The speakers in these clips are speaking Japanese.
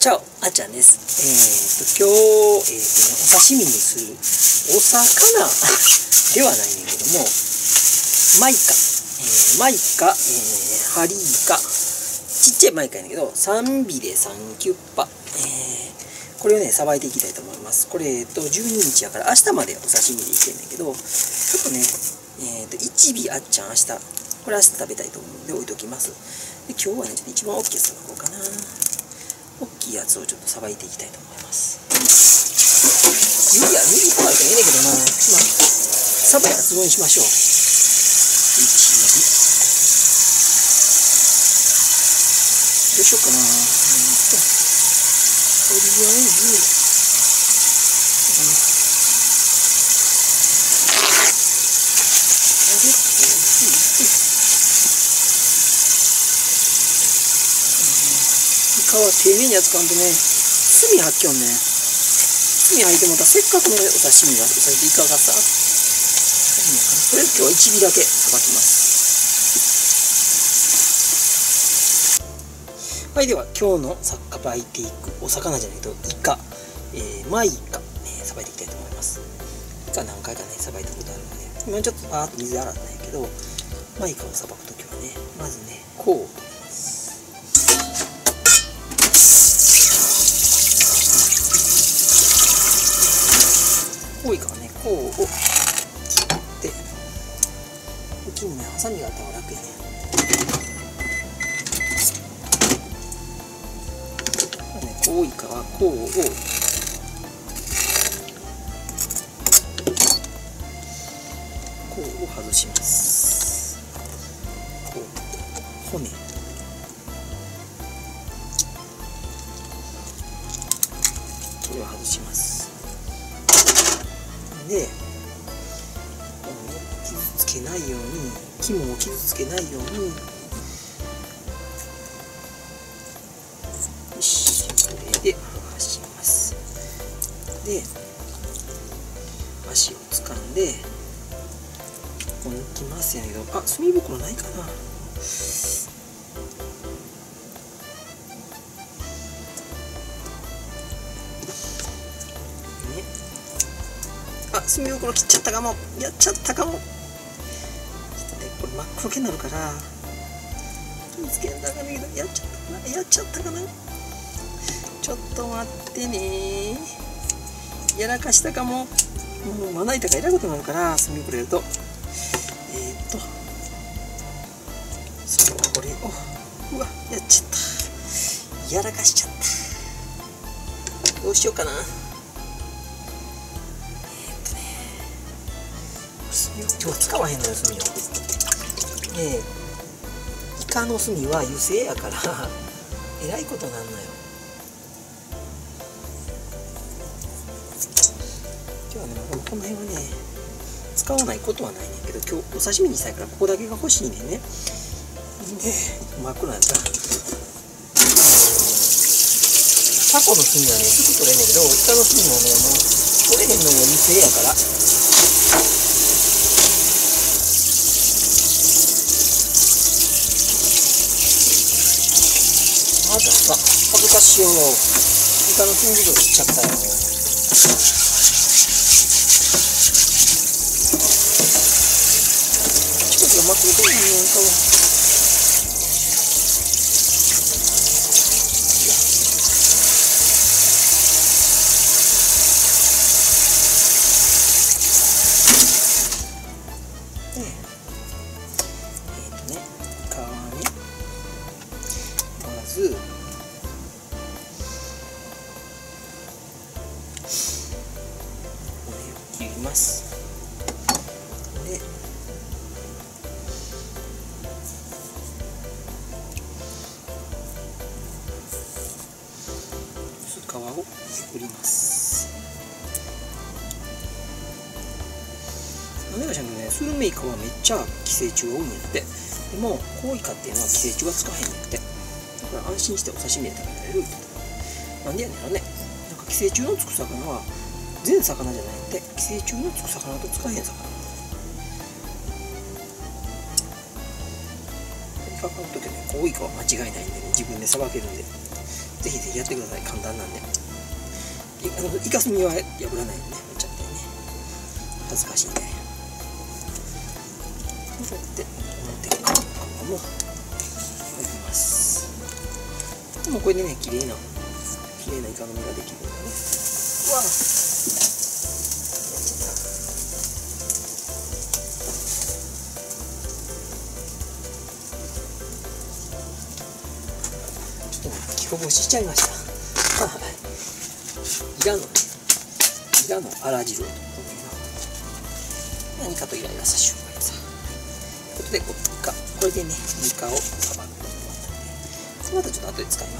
チャオ、あっちゃんです。今日、お刺身にするお魚ではないねんけども、マイカ、ハリイカ、ちっちゃいマイカやねんけど、3ビレ3キュッパ、これをね、さばいていきたいと思います。これ、12日やから明日までお刺身でいけんねんけど、ちょっとね、1尾あっちゃん明日、これ明日食べたいと思うんで置いときます。で、今日はね、ちょっと一番大きいやつさばこうかな。大きいやつをちょっとさばいていきたいと思います。指とかあるといいねんけどな。さばやつぼにしましょう。1尾。どうしようかな。とりあえず、皮丁寧に扱うとね、炭入っきょんね。炭入ってもたせっかくのお刺身が、イカがさ、とりあえず今日は1尾だけさばきます。はい、では今日のさばいていくお魚じゃないとイカ、マイカ、さばいていきたいと思います。イカ何回かね、さばいたことあるので、今ちょっとパーッと水洗ったんやけど、マイカをさばくときはね、まずね、こう取ります。こういかはね、こうを切って、金ね、ハサミがあったら楽やね。こういかはこうを外します。こう骨。これを外します。で、傷つけないように、肝を傷つけないように、よし、これで剥がします。で、足を掴んで、ここに抜きますやけど、あ、墨袋ないかな。あ、墨袋切っちゃったかも。やっちゃったかも。ちょっとね、これ真っ黒けになるから気をつけんだかんねんけど、やっちゃったかな。ちょっと待ってね。やらかしたかも。もうまな板がえらいことになるから墨袋やると、これを、うわ、やっちゃった。やらかしちゃった。どうしようかな。今日は使わへんのよ、炭を。イカの炭は油性やからえらいことなんのよ。今日はね、この辺はね、使わないことはないねんけど、今日お刺身にしたいからここだけが欲しいねんね。で、真っ黒なんだ。タコの炭はね、すぐ取れんねんけど、イカの炭もね、もう取れへんのよ、油性やから。まださ、恥ずかしいよ。イカの金袋切っちゃったよ。チコチが真っ黒くないねんかも。皮にまず骨を切ります。で、皮をめくります。なんでかしらんけどね、スルメイカはめっちゃ寄生虫が多いんやって。でもコウイカっていうのは寄生虫がつかへんねんって。だから安心してお刺身で食べられるって。なんでやねんろね。なんか寄生虫のつく魚は全魚じゃないって、寄生虫のつく魚とつかへん魚。イカ買うときはね、コウイカは間違いないんでね、自分でさばけるんで。 ぜひぜひやってください。簡単なんで。イカスミは破らないようにね、持っちゃってね、恥ずかしいんでね。こうやって表側も置きます。もうこれでね、綺麗なイカの身ができるんだね。うわっ、気こぼししちゃいました。イラのあら汁を何かとイライラさせようがさ。ということでこれでね、イカをさばくことになったので、またちょっと後で使います。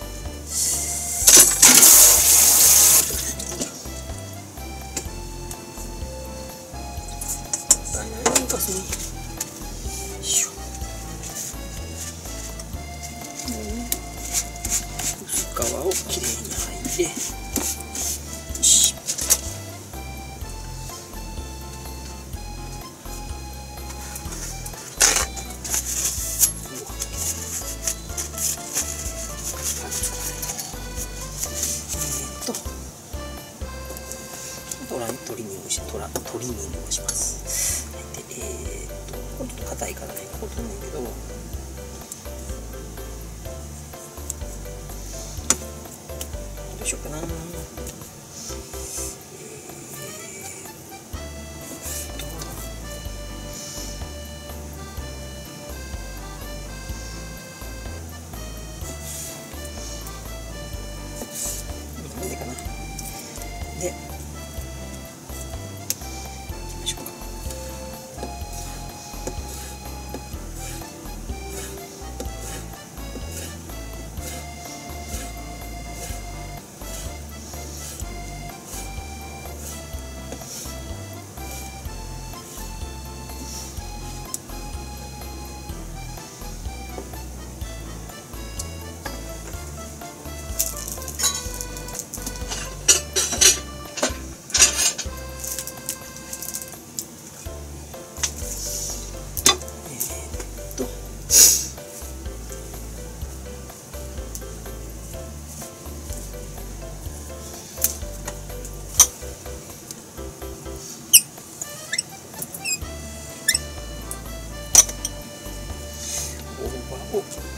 イカスミしょ。薄皮をきれいに剥いで、トリミングをします。で、これちょっと硬いからね、こう取るんだけど、どうしようかな。なんでかな。で、2枚ぐらい置い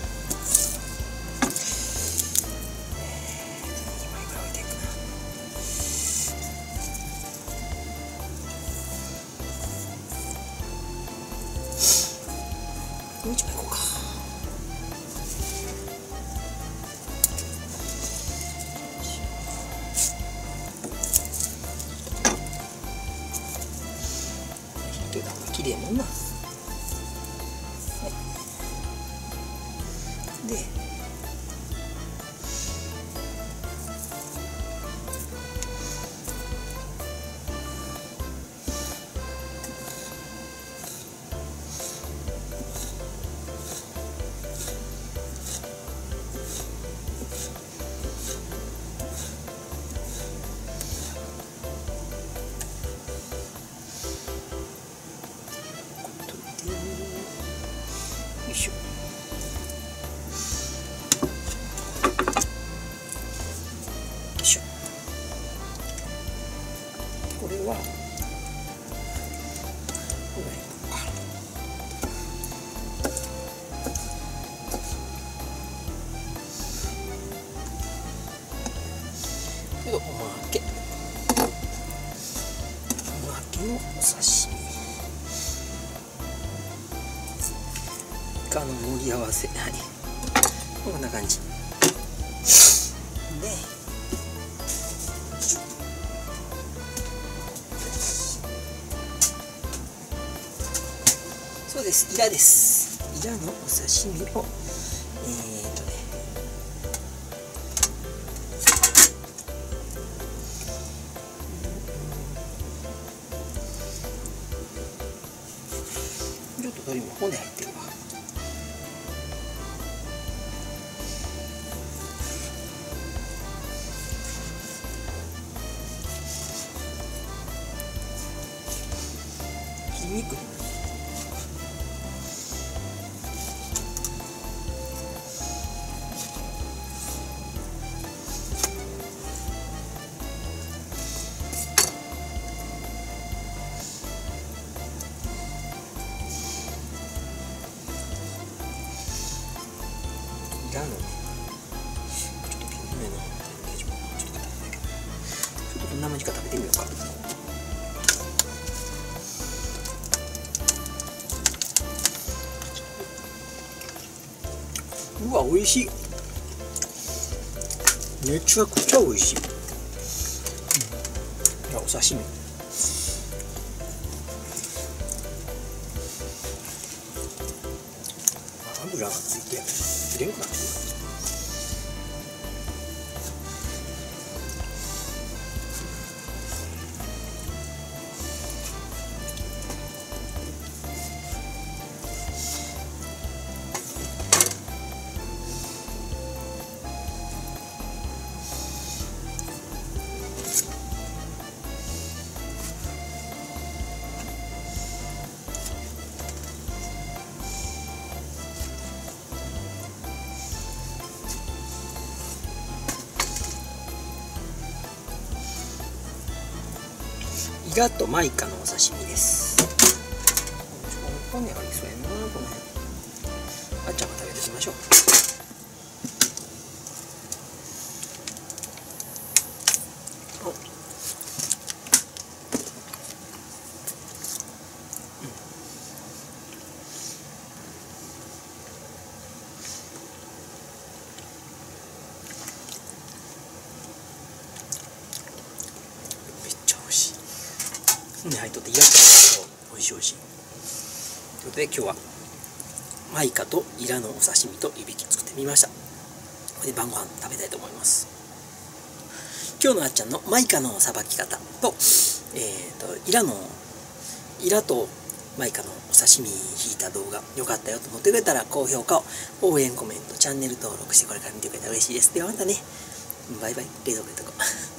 ていくな。もう1枚いこうか。ひっといた方が綺麗もんな。で、よいしょ。これはおまけのお刺身、イカの盛り合わせ、はい、こんな感じで、そうです、イラです。イラのお刺身をちょっと鶏も骨入ってるわ。ひき肉。 んなもんしか食べてみようか。うわ、美味しい。めちゃくちゃ美味しい。お刺身。油がついて切れんくなってくる。イガとマイカのお刺身です。ここにありそうやな、この辺。あっちゃんが食べていきましょう。骨入っとって嫌だったんですけど美味しい美味しい。ということで今日はマイカとイラのお刺身と湯引き作ってみました。これで晩ご飯食べたいと思います。今日のあっちゃんのマイカのさばき方と、イラとマイカのお刺身引いた動画良かったよと思ってくれたら高評価を、応援コメント、チャンネル登録してこれから見てくれたら嬉しいです。ではまたね。バイバイ。冷蔵庫入れとこう。